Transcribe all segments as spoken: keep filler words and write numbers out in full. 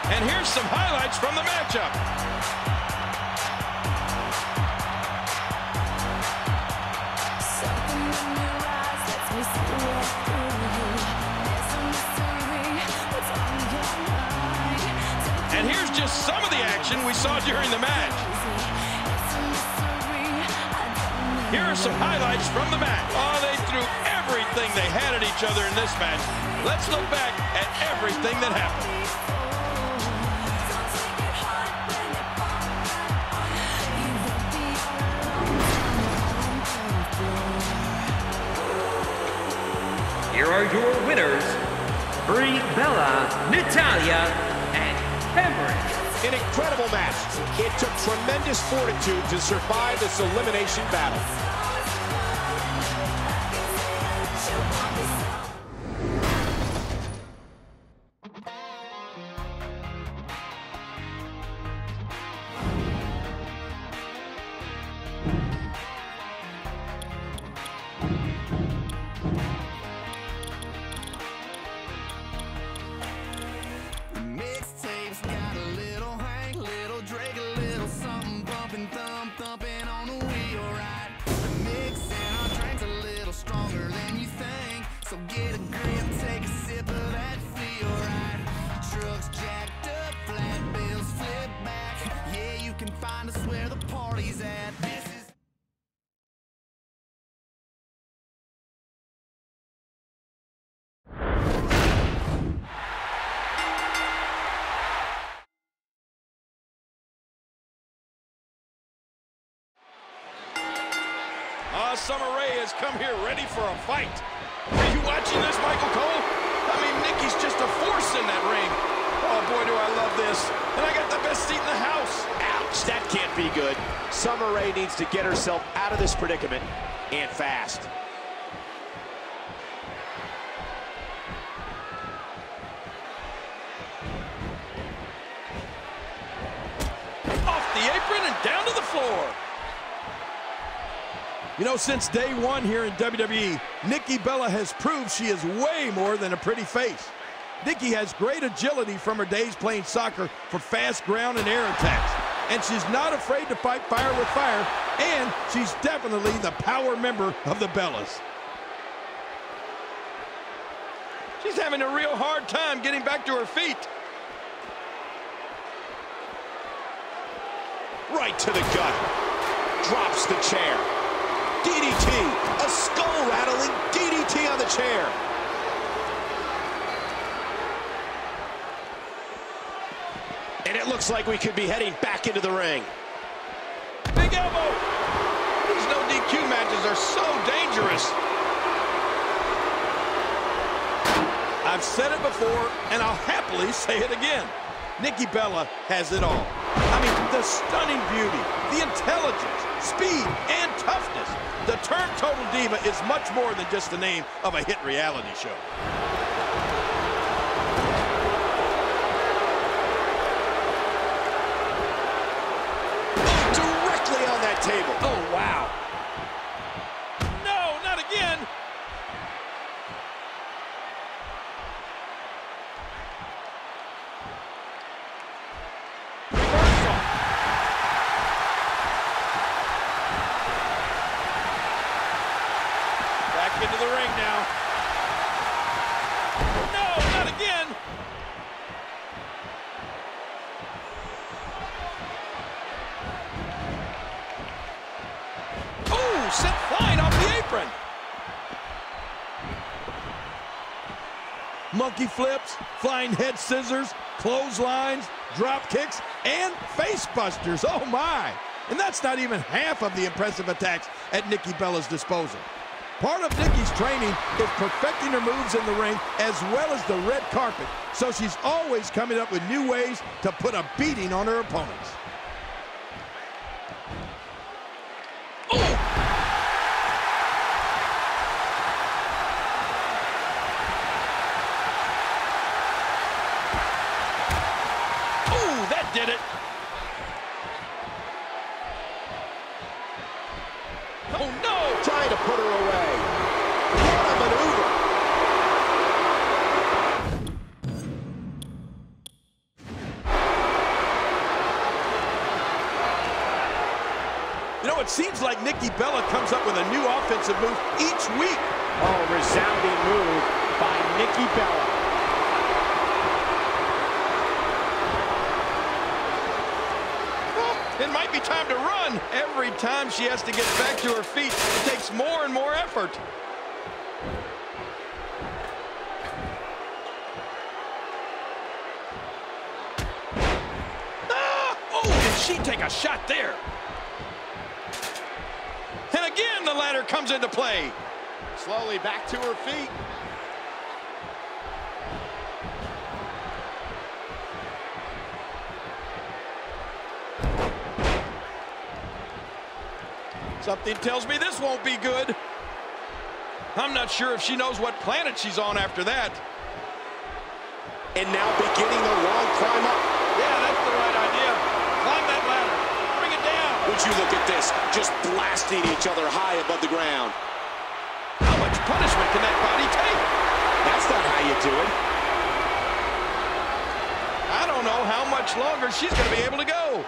And here's some highlights from the matchup. And here's just some of the action we saw during the match. Here are some highlights from the match. Oh, they threw everything they had at each other in this match. Let's look back at everything that happened. Here are your winners, Brie Bella, Natalya, and Cameron. An incredible match. It took tremendous fortitude to survive this elimination battle. Uh, Summer Rae has come here ready for a fight. Are you watching this, Michael Cole? I mean, Nikki's just a force in that ring. Oh, boy, do I love this. And I got the best seat in the house. Ouch, that can't be good. Summer Rae needs to get herself out of this predicament, and fast. Off the apron and down to the floor. You know, since day one here in W W E, Nikki Bella has proved she is way more than a pretty face. Nikki has great agility from her days playing soccer for fast ground and air attacks. And she's not afraid to fight fire with fire, and she's definitely the power member of the Bellas. She's having a real hard time getting back to her feet. Right to the gut. Drops the chair. D D T, a skull-rattling D D T on the chair. And it looks like we could be heading back into the ring. Big elbow. These no D Q matches are so dangerous. I've said it before, and I'll happily say it again. Nikki Bella has it all. I mean, the stunning beauty, the intelligence, speed, and toughness. The term Total Diva is much more than just the name of a hit reality show. Oh, directly on that table. Oh, wow. No, not again. Into the ring now. No, not again. Oh, sent flying off the apron. Monkey flips, flying head scissors, clotheslines, drop kicks, and face busters. Oh, my. And that's not even half of the impressive attacks at Nikki Bella's disposal. Part of Nikki's training is perfecting her moves in the ring as well as the red carpet, so she's always coming up with new ways to put a beating on her opponents. Oh! Oh, that did it. Oh, no! Trying to put her away. What a maneuver. You know, it seems like Nikki Bella comes up with a new offensive move each week. Oh, resounding move by Nikki Bella. Well, it might be time to run. Every time she has to get back to her feet, it takes more and more effort. Ah! Oh, did she take a shot there? And again, the ladder comes into play. Slowly back to her feet. Something tells me this won't be good. I'm not sure if she knows what planet she's on after that. And now beginning the long climb up. Yeah, that's the right idea. Climb that ladder. Bring it down. Would you look at this? Just blasting each other high above the ground. How much punishment can that body take? That's not how you do it. I don't know how much longer she's going to be able to go.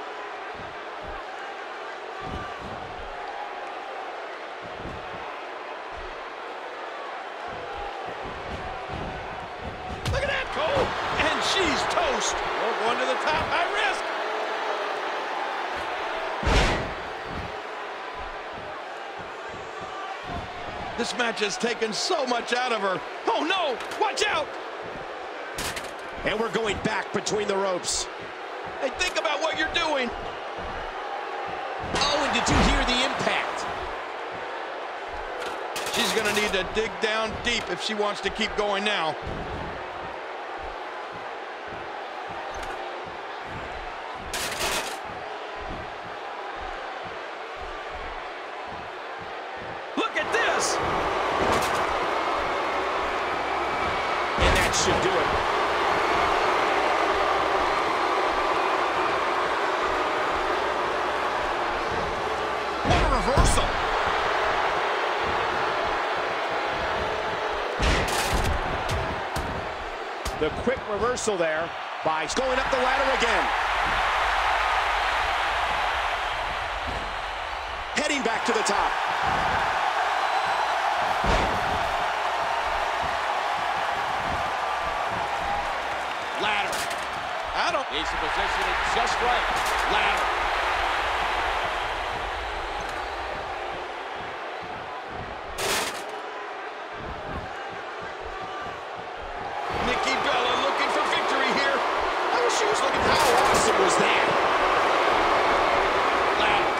Look at that, Cole. And she's toast. Oh, going to the top, high risk. This match has taken so much out of her. Oh, no. Watch out. And we're going back between the ropes. Hey, think about what you're doing. Oh, and did you hear the impact? She's going to need to dig down deep if she wants to keep going now. Look at this. And that should do it. What a reversal. The quick reversal there by going up the ladder again. Heading back to the top. Ladder. I don't... Needs to position it just right. Ladder. Nikki Bella looking for victory here. I wish she was looking. How awesome was that? Ladder.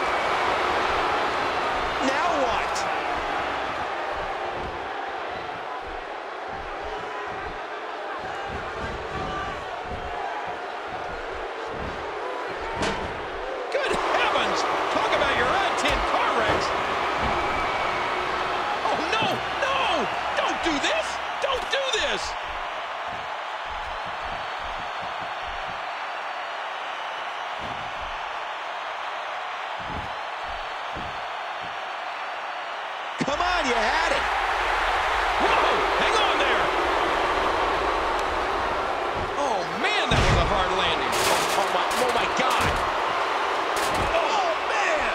Now what? Good heavens! Talk about your I ten car wrecks. Oh, no! No! Don't do this! Don't do this! Come on, you had it. Whoa! Hang on there! Oh, man, that was a hard landing. Oh, my, oh my God. Oh, man!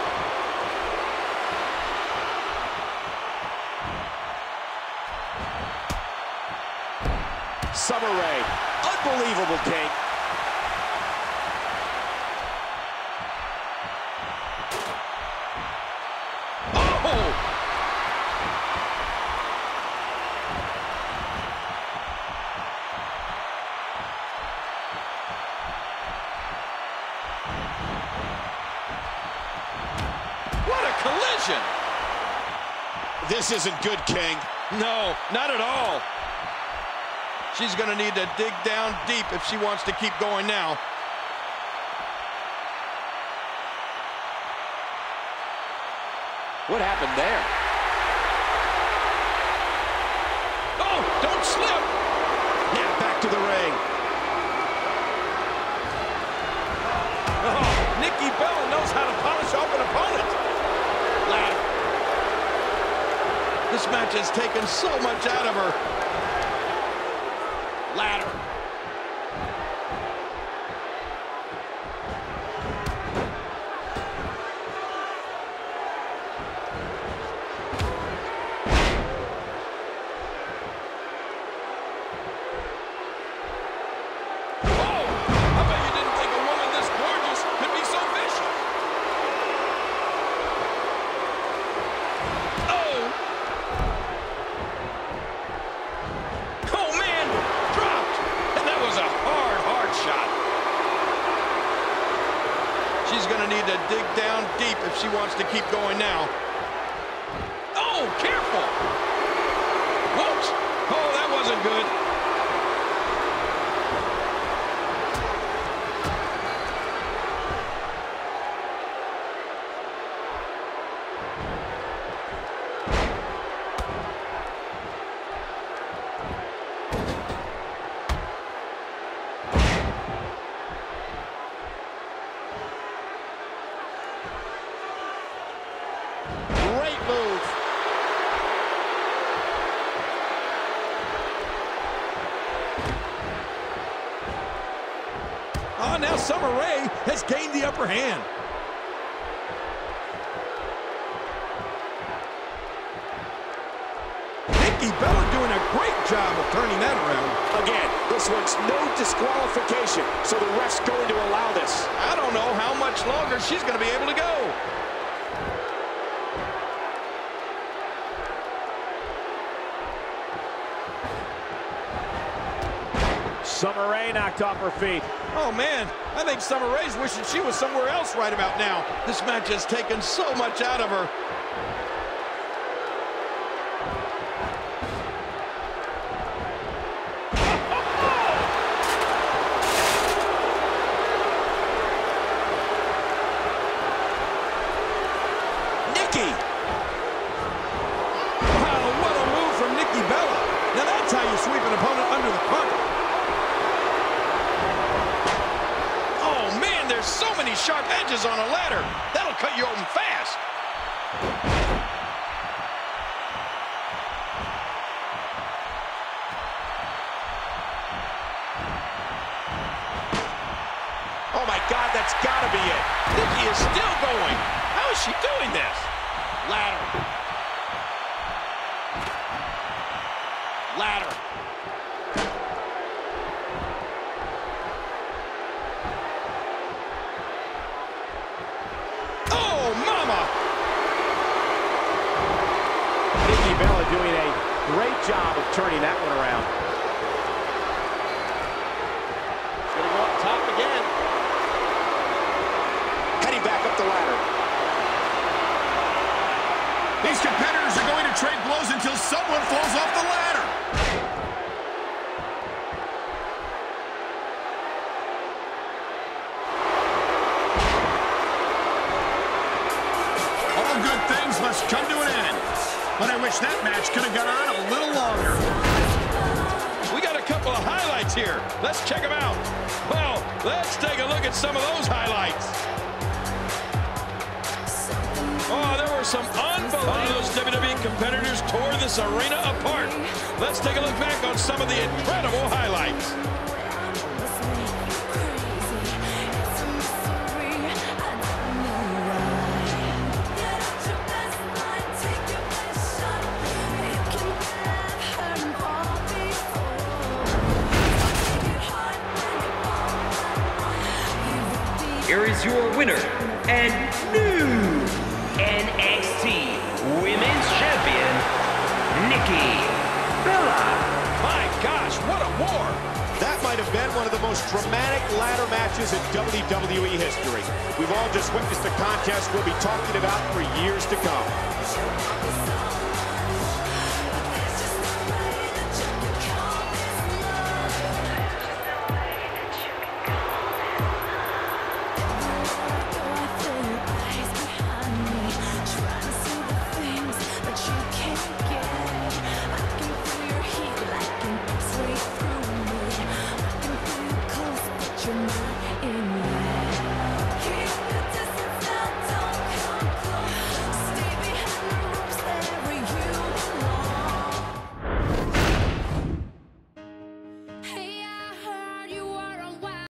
Summer Rae. Unbelievable, King. Oh! What a collision! This isn't good, King. No, not at all. She's going to need to dig down deep if she wants to keep going now. What happened there? Oh, don't slip! Now back to the ring. Oh, Nikki Bella knows how to polish off an opponent. Ladder. This match has taken so much out of her. Ladder. She's going to need to dig down deep if she wants to keep going now. Oh, careful! Whoops! Oh, that wasn't good. Great move. Oh, now Summer Rae has gained the upper hand. Nikki Bella doing a great job of turning that around. Again, this one's no disqualification, so the ref's going to allow this. I don't know how much longer she's going to be able to go. Summer Rae knocked off her feet. Oh, man, I think Summer Rae's wishing she was somewhere else right about now. This match has taken so much out of her. Nikki! Wow, what a move from Nikki Bella. Now that's how you sweep an opponent under the carpet. Oh, man, there's so many sharp edges on a ladder. That'll cut you open fast. Oh my God, that's gotta be it. Nikki is still going. How is she doing this? Ladder. Ladder. Oh, mama! Nikki Bella doing a great job of turning that one around. Gonna go up top again. Heading back up the ladder. These competitors are going to trade blows until someone falls off the ladder. All good things must come to an end. But I wish that match could have gone on a little longer. We got a couple of highlights here. Let's check them out. Well, let's take a look at some of those highlights. Oh, there were some unbelievable W W E competitors tore this arena apart. Let's take a look back on some of the incredible highlights. Here is your winner and new N X T Women's Champion, Nikki Bella. My gosh, what a war! That might have been one of the most dramatic ladder matches in W W E history. We've all just witnessed a contest we'll be talking about for years to come.